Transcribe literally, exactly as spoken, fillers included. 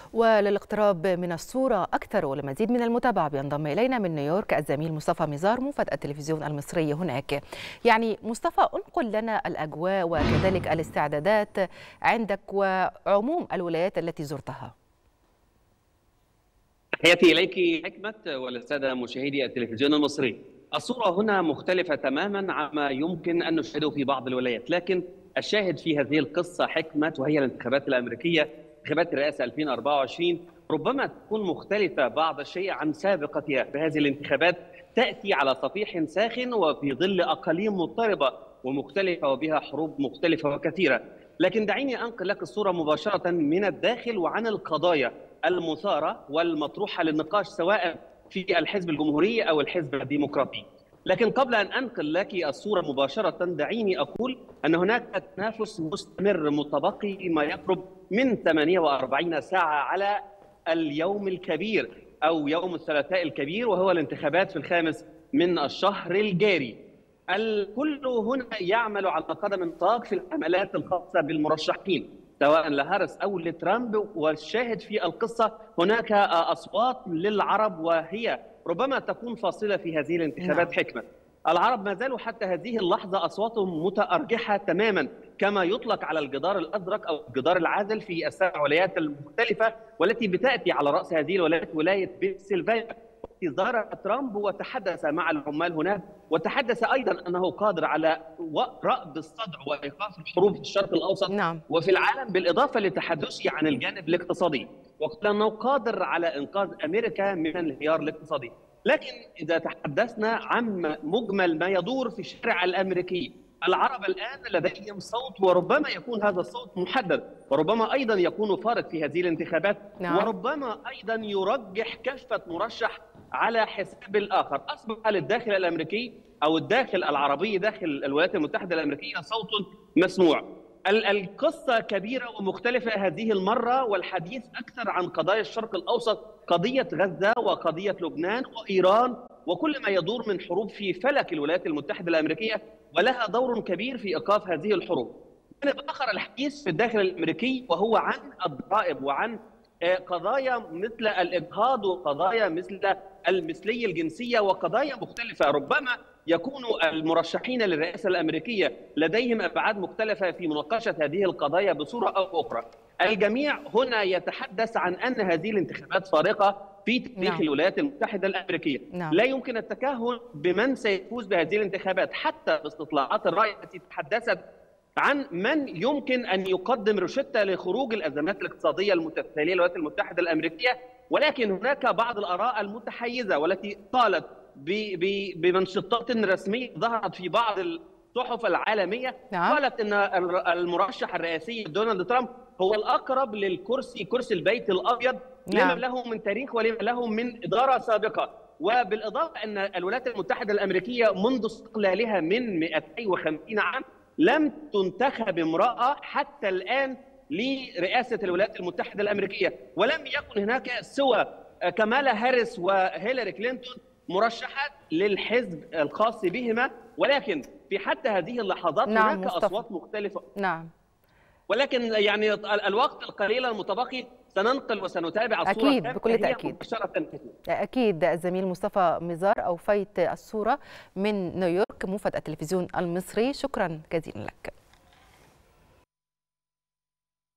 وللاقتراب من الصورة أكثر ولمزيد من المتابعة بينضم إلينا من نيويورك الزميل مصطفى ميزار موفد التلفزيون المصري هناك. يعني مصطفى، انقل لنا الأجواء وكذلك الاستعدادات عندك وعموم الولايات التي زرتها. تحياتي إليك حكمة وللسادة مشاهدي التلفزيون المصري. الصورة هنا مختلفة تماما عما يمكن أن نشاهده في بعض الولايات، لكن الشاهد في هذه القصة حكمة وهي الانتخابات الأمريكية، انتخابات الرئاسة ألفين وأربعة وعشرين ربما تكون مختلفة بعض الشيء عن سابقتها. فهذه الانتخابات تأتي على صفيح ساخن وفي ظل أقاليم مضطربة ومختلفة وبها حروب مختلفة وكثيرة. لكن دعيني أنقل لك الصورة مباشرة من الداخل وعن القضايا المثارة والمطروحة للنقاش سواء في الحزب الجمهوري أو الحزب الديمقراطي. لكن قبل أن أنقل لك الصورة مباشرة دعيني أقول أن هناك تنافس مستمر متبقي ما يقرب من ثمانية وأربعين ساعة على اليوم الكبير أو يوم الثلاثاء الكبير، وهو الانتخابات في الخامس من الشهر الجاري. الكل هنا يعمل على قدم وساق في الحملات الخاصة بالمرشحين سواء لهاريس أو لترامب، والشاهد في القصة هناك أصوات للعرب وهي ربما تكون فاصلة في هذه الانتخابات. حكمة العرب ما زالوا حتى هذه اللحظة أصواتهم متأرجحة تماما كما يطلق على الجدار الأزرق أو الجدار العازل في السبع ولايات المختلفة، والتي بتأتي على رأس هذه الولايات ولاية بنسلفانيا. زار ترامب وتحدث مع العمال هناك، وتحدث أيضا أنه قادر على رأب الصدع وإيقاف الحروب في الشرق الأوسط نعم. وفي العالم، بالإضافة لتحدثه عن الجانب الاقتصادي، وقال أنه قادر على إنقاذ أمريكا من الانهيار الاقتصادي. لكن إذا تحدثنا عن مجمل ما يدور في الشارع الأمريكي، العرب الآن لديهم صوت، وربما يكون هذا الصوت محدد، وربما أيضا يكون فارق في هذه الانتخابات. نعم. وربما أيضا يرجح كفة مرشح على حساب الآخر. أصبح للداخل الأمريكي أو الداخل العربي داخل الولايات المتحدة الأمريكية صوت مسموع. القصة كبيرة ومختلفة هذه المرة، والحديث أكثر عن قضايا الشرق الأوسط، قضية غزة وقضية لبنان وإيران وكل ما يدور من حروب في فلك الولايات المتحدة الأمريكية، ولها دور كبير في إيقاف هذه الحروب. جانب آخر الحديث في الداخل الأمريكي وهو عن الضرائب وعن قضايا مثل الإجهاض وقضايا مثل المثلية الجنسية وقضايا مختلفة. ربما يكون المرشحين للرئاسة الأمريكية لديهم أبعاد مختلفة في مناقشة هذه القضايا بصورة أو أخرى. الجميع هنا يتحدث عن أن هذه الانتخابات فارقة في تاريخ نعم. الولايات المتحدة الأمريكية. نعم. لا يمكن التكهن بمن سيفوز بهذه الانتخابات، حتى باستطلاعات الرأي التي تحدثت عن من يمكن أن يقدم روشتة لخروج الأزمات الاقتصادية المتتالية للولايات المتحدة الأمريكية. ولكن هناك بعض الآراء المتحيزة والتي قالت بمنشطات رسمية ظهرت في بعض الصحف العالمية. نعم. قالت أن المرشح الرئاسي دونالد ترامب هو الأقرب للكرسي، كرسي البيت الأبيض. نعم. لما له من تاريخ ولما له من إدارة سابقة. وبالإضافة أن الولايات المتحدة الأمريكية منذ استقلالها من مئتين وخمسين عام لم تنتخب امرأة حتى الآن لرئاسة الولايات المتحدة الأمريكية، ولم يكن هناك سوى كامالا هاريس وهيلاري كلينتون مرشحات للحزب الخاص بهما. ولكن في حتى هذه اللحظات نعم هناك مصطفى. أصوات مختلفة. نعم. ولكن يعني الوقت القليل المتبقي سننقل وسنتابع الصورة. أكيد بكل تأكيد. أكيد الزميل مصطفى ميزار أوفيت الصورة من نيويورك موفد التلفزيون المصري. شكرا جزيلا لك.